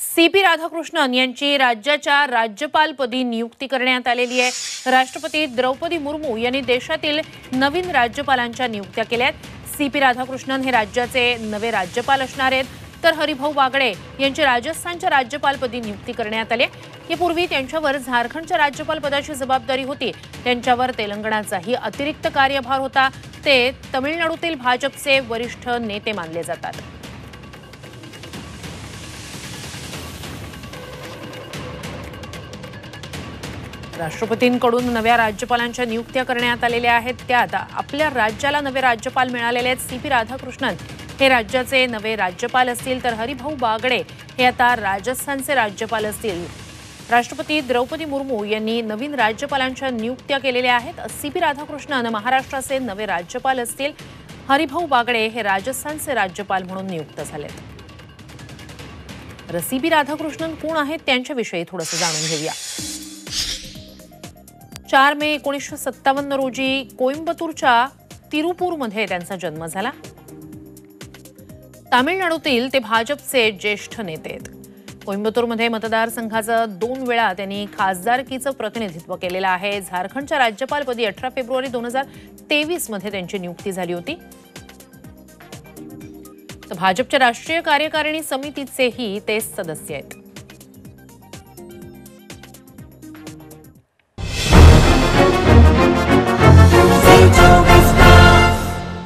CP Radhakrishnan यांची राज्याच्या राज्यपालपदी नियुक्ती करण्यात आलेली आहे। राष्ट्रपती द्रौपदी मुर्मू यांनी देशातील नवीन राज्यपालांच्या नियुक्त्या केल्यात। सीपी राधाकृष्णन हे राज्याचे नवे राज्यपाल असणार आहेत, तर हरिभाऊ बागडे यांची राजस्थानच्या राज्यपालपदी नियुक्ती करण्यात आली आहे। यापूर्वी त्यांच्यावर झारखंडच्या राज्यपालपदाची जबाबदारी होती। त्यांच्यावर तेलंगणाचाही अतिरिक्त कार्यभार होता। ते तमिळनाडूतील भाजपचे वरिष्ठ नेते मानले जातात। राष्ट्रपतींकडून नव्या राज्यपालांच्या नियुक्त्या करण्यात आलेल्या आहेत। त्यात आपल्या राज्याला नवे राज्यपाल मिळालेले आहेत। सीपी राधाकृष्णन हे राज्याचे नवे राज्यपाल असतील, तर हरिभाऊ बागडे हे आता राजस्थानचे राज्यपाल असतील। राष्ट्रपती द्रौपदी मुर्मू यांनी नवीन राज्यपालांच्या नियुक्त्या केलेल्या आहेत। सीपी राधाकृष्णन महाराष्ट्राचे नवे राज्यपाल असतील। हरिभाऊ बागडे हे राजस्थानचे राज्यपाल म्हणून नियुक्त झालेत। सीपी राधाकृष्णन कोण आहेत त्यांच्याविषयी थोडंसं जाणून घेऊया। 4 मे 1957 रोजी कोइंबतूरच्या तिरुपूरमध्ये त्यांचा जन्म झाला। तामिळनाडूतील ते भाजपचे ज्येष्ठ नेते आहेत। कोइंबतूरमध्ये मतदारसंघाचं 2 वेळा त्यांनी खासदारकीचं प्रतिनिधित्व केलेलं आहे। झारखंडच्या राज्यपालपदी 18 फेब्रुवारी 2023 मध्ये त्यांची नियुक्ती झाली होती। तर भाजपच्या राष्ट्रीय कार्यकारिणी समितीचेही ते सदस्य आहेत।